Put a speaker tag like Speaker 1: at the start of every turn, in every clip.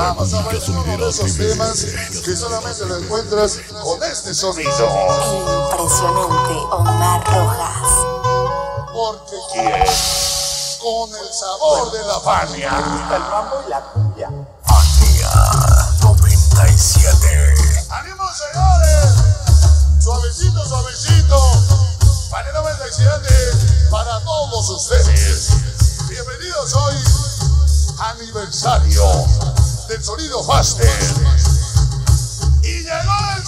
Speaker 1: Vamos a ver uno de esos temas que solamente lo encuentras con este sonido.
Speaker 2: El impresionante Omar Rojas.
Speaker 1: Porque quién, con el sabor de la Fania.
Speaker 3: El mambo y la cumbia.
Speaker 4: Fania 97.
Speaker 1: ¡Ánimo, señores! Suavecito, suavecito. Fania 97 para todos ustedes. Bienvenidos hoy, aniversario del Sonido Master. ¡Y llegó el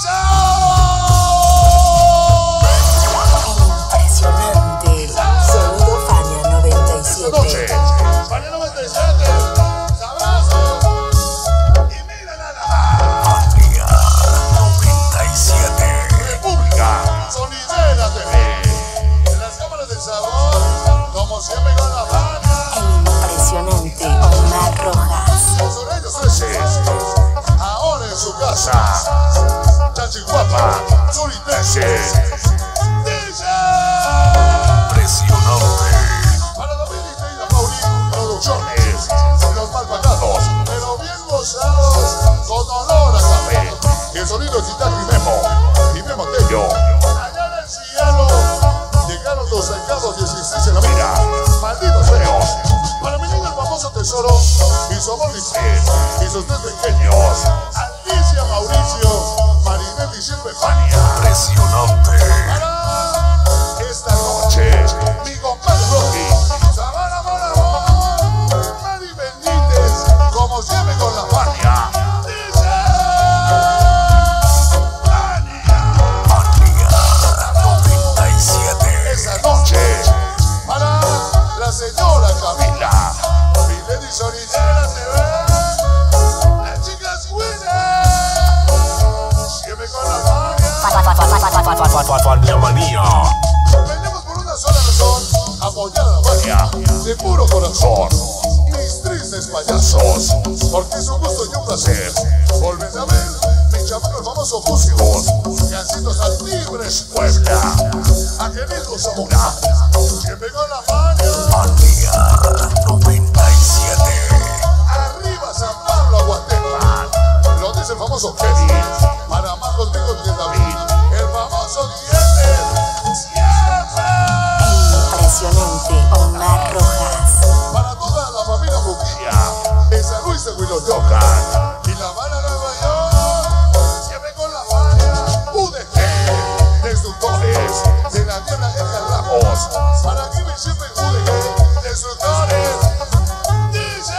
Speaker 1: sábado!
Speaker 2: Impresionante. Sonido Fania 97.
Speaker 1: Esta noche, Fania 97, sabrazos. Y mira nada más.
Speaker 4: Fania 97.
Speaker 1: República Sonidera TV. En las cámaras del sabor, como siempre con la Fania.
Speaker 2: El impresionante Omar Rojas.
Speaker 1: Son ellos 13. Ahora en su casa. Chachi Guapa, Suri 13. DJ.
Speaker 4: Impresionante.
Speaker 1: Para David y Teida Mauricio Producciones. Los mal pagados, pero bien gozados, con olor a café. Y el sonido es Titán y Memo Tello. Allá en el cielo llegaron los sacados 16 en la mira. Malditos feos. Para mi niño el famoso tesoro y su amor Lisset y sus tres pequeños. Alicia, Mauricio, Marinette y siempre Fania.
Speaker 4: Impresionante.
Speaker 1: Para esta noche, mi compadre Rocky, Sabana amor, amor, Mari Benítez, como siempre con la Fania. Dice Fania.
Speaker 4: Fania 97.
Speaker 1: Esta noche, para la señora Camila, Milady Sonidera TV, las chicas Winner, siempre con la Fania.
Speaker 4: Fania Manía.
Speaker 1: Venimos por una sola razón, apoyar a la Fania de puro corazón. Mis tristes payasos, porque es un gusto y un placer volver a ver mi chamaco el famoso Fúsigos, Gancitos Altibres Puebla, Angelito Zamora, siempre con la Fania.
Speaker 4: Fania 97.
Speaker 1: Arriba San Pablo, Aguatepa, lo dice el famoso Kevin, para más conmigo que David, el famoso Diente, siempre.
Speaker 2: Impresionante Omar Rojas.
Speaker 1: Para toda la familia Buquilla, de San Luis de Huiloyocan y La Habana, Nueva York, siempre con la Fania. UDG, destructores de la tierra de Ramos, para Kimi siempre UDG, destructores. Dice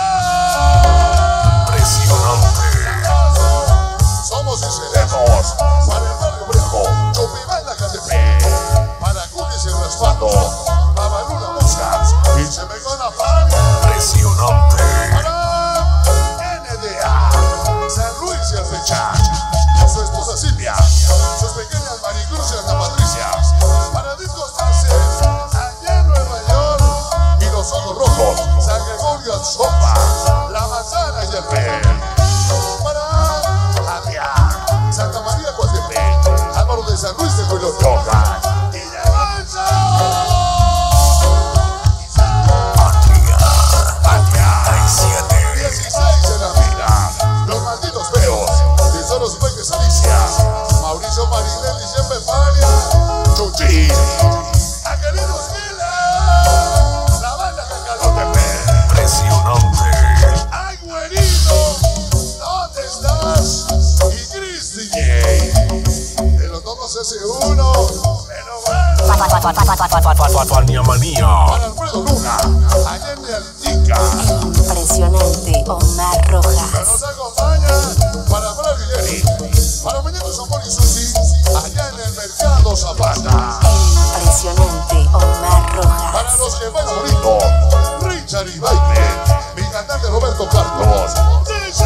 Speaker 4: Impresionante.
Speaker 1: somos y seremos para el barrio Brejo, Chupimanda, Catepec, para Cunis y el Respaldo, Babaluna Muscas y se me con la Fania.
Speaker 4: Impresionante.
Speaker 1: Para NDA, San Luis y el Fechach, su esposa Silvia, sus pequeñas Maricruz y Ana Patricia, para Discos Taxes, allá en Nueva York, y los ojos rojos, San Gregorio Sopa, La Manzana y el Pel. Para Adrián, Santa María Coatepec, Álvaro de San Luis de Huiloyocan, y llegó el sábado.
Speaker 4: Fania 97.
Speaker 1: 16 en la vida, los malditos feos, de Soros Peques Alicia, Mauricio Marinelli siempre Fania, Chuchín, Angelitos Giles, la banda de Calotepec.
Speaker 4: Impresionante.
Speaker 1: Ay, güerito, ¿dónde estás? Y Cristi J, de los todos ese uno, pero bueno,
Speaker 4: Fania Manía.
Speaker 1: para Alfredo Luna, allá en Altica.
Speaker 2: Impresionante Omar
Speaker 1: Que
Speaker 2: Rojas.
Speaker 1: nos acompaña para Fran y Jenny, para Muñecos Amor y Susi, allá en el Mercado Zapata.
Speaker 2: Impresionante Omar
Speaker 1: Para
Speaker 2: Rojas.
Speaker 1: los que van bonito, Richard y Baile, mi cantante Roberto Carlos. Dice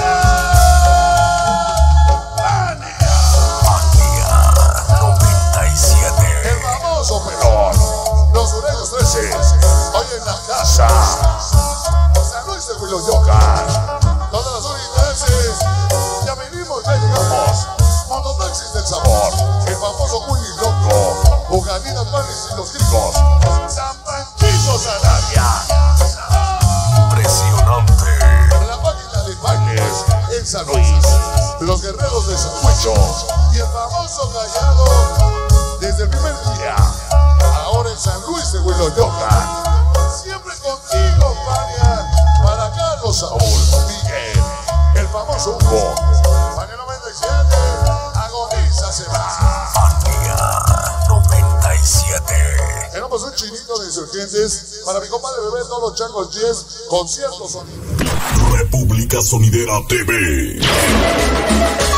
Speaker 1: Fania,
Speaker 4: Fania 97.
Speaker 1: el famoso pelón, los sureños 13, hoy en la casa, San Luis de Huiloyocan, todas las unidades, ya venimos, ya llegamos, mototaxis del sabor, el famoso Willy Loco, Bugalinas Panes y los Gringos, San Panchito Sarabia,
Speaker 4: Impresionante.
Speaker 1: la página de bailes, el San Luis, los guerreros de San Huicho y el famoso Callado desde el primer día, ahora en San Luis de Huiloyoca. Siempre contigo, Fania, para Carlos Saúl, Miguel, el famoso Hugo, Fania 97, agoniza se va.
Speaker 4: Fania 97.
Speaker 1: Tenemos un chinito de insurgentes para mi compadre Bebé, todos los changos 10, concierto sonido.
Speaker 4: República Sonidera TV.